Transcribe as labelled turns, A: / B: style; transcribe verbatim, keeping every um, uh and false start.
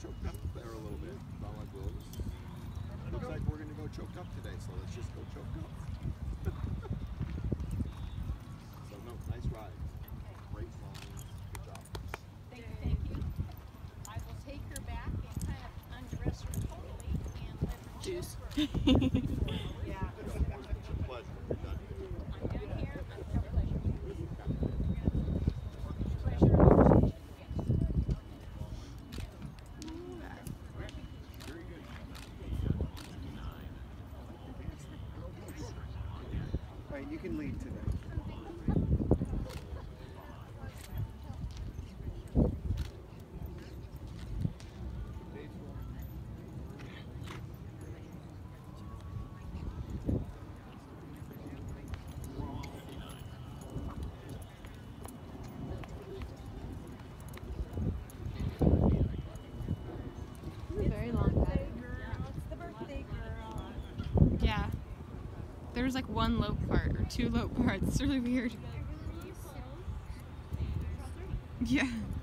A: choked up there a little bit. Felt like Willis. Looks like we're going to go choked up today, so let's just go choked up. So, no, nice ride. Great song. Good job.
B: Thank you, thank you. I will take her back and kind of undress her totally and let her
C: Juice.
B: Yeah.
A: It's a pleasure. You're done.
B: I'm done here. I'm a pleasure. Pleasure.
A: Very good.
D: All right, you can lead today.
C: Very long pattern.
B: It's the birthday girl.
C: Yeah. There was like one low part or two low parts. It's really weird. Yeah.